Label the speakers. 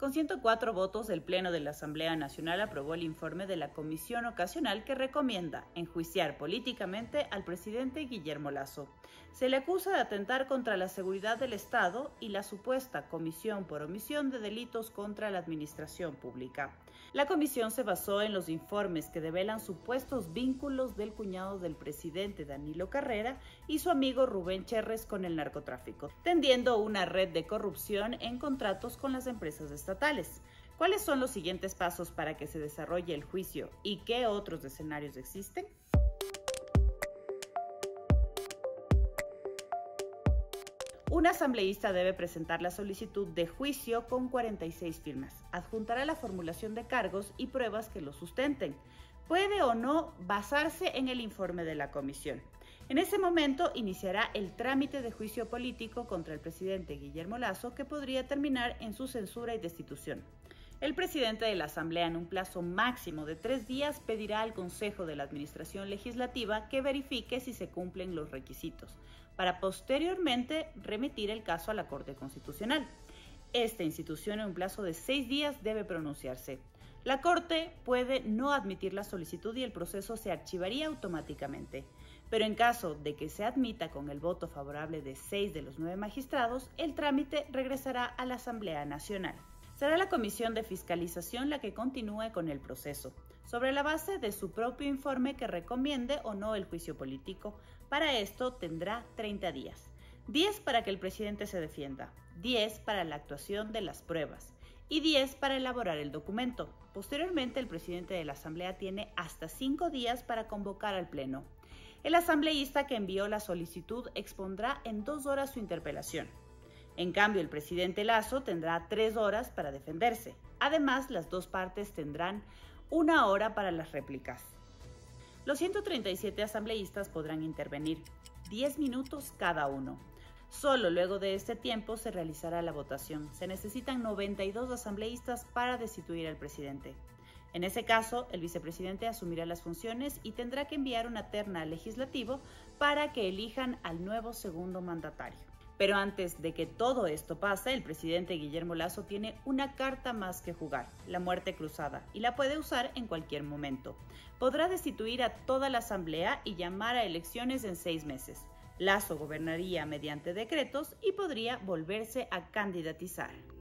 Speaker 1: Con 104 votos, el Pleno de la Asamblea Nacional aprobó el informe de la Comisión Ocasional que recomienda enjuiciar políticamente al presidente Guillermo Lasso. Se le acusa de atentar contra la seguridad del Estado y la supuesta comisión por omisión de delitos contra la administración pública. La comisión se basó en los informes que develan supuestos vínculos del cuñado del presidente Danilo Carrera y su amigo Rubén Cherres con el narcotráfico, tendiendo una red de corrupción en contratos con las empresas estatales. ¿Cuáles son los siguientes pasos para que se desarrolle el juicio y qué otros escenarios existen? Un asambleísta debe presentar la solicitud de juicio con 46 firmas, adjuntará la formulación de cargos y pruebas que lo sustenten. Puede o no basarse en el informe de la comisión. En ese momento iniciará el trámite de juicio político contra el presidente Guillermo Lasso, que podría terminar en su censura y destitución. El presidente de la Asamblea, en un plazo máximo de 3 días, pedirá al Consejo de la Administración Legislativa que verifique si se cumplen los requisitos, para posteriormente remitir el caso a la Corte Constitucional. Esta institución, en un plazo de 6 días, debe pronunciarse. La Corte puede no admitir la solicitud y el proceso se archivaría automáticamente. Pero en caso de que se admita con el voto favorable de 6 de los 9 magistrados, el trámite regresará a la Asamblea Nacional. Será la Comisión de Fiscalización la que continúe con el proceso, sobre la base de su propio informe que recomiende o no el juicio político. Para esto tendrá 30 días. 10 para que el presidente se defienda, 10 para la actuación de las pruebas y 10 para elaborar el documento. Posteriormente, el presidente de la Asamblea tiene hasta 5 días para convocar al Pleno. El asambleísta que envió la solicitud expondrá en 2 horas su interpelación. En cambio, el presidente Lasso tendrá 3 horas para defenderse. Además, las dos partes tendrán 1 hora para las réplicas. Los 137 asambleístas podrán intervenir, 10 minutos cada uno. Solo luego de este tiempo se realizará la votación. Se necesitan 92 asambleístas para destituir al presidente. En ese caso, el vicepresidente asumirá las funciones y tendrá que enviar una terna al legislativo para que elijan al nuevo segundo mandatario. Pero antes de que todo esto pase, el presidente Guillermo Lasso tiene una carta más que jugar, la muerte cruzada, y la puede usar en cualquier momento. Podrá destituir a toda la Asamblea y llamar a elecciones en 6 meses. Lasso gobernaría mediante decretos y podría volverse a candidatizar.